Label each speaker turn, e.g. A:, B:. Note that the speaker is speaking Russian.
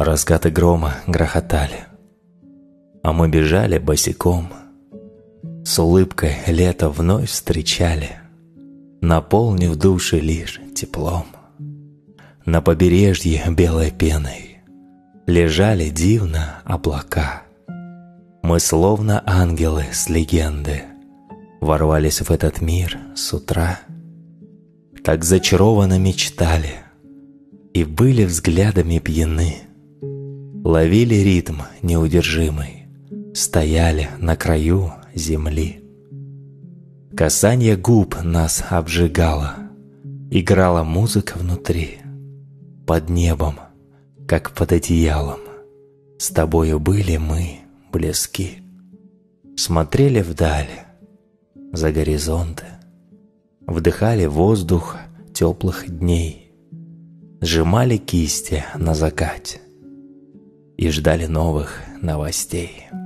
A: Раскаты грома грохотали, а мы бежали босиком. С улыбкой лето вновь встречали, наполнив души лишь теплом. На побережье белой пеной лежали дивно облака. Мы, словно ангелы с легенды, ворвались в этот мир с утра. Так зачарованно мечтали и были взглядами пьяны. Ловили ритм неудержимый, стояли на краю земли. Касанье губ нас обжигало, играла музыка внутри. Под небом, как под одеялом, с тобою были мы близки. Смотрели вдаль, за горизонты, вдыхали воздух теплых дней, сжимали кисти на закате и ждали новых новостей.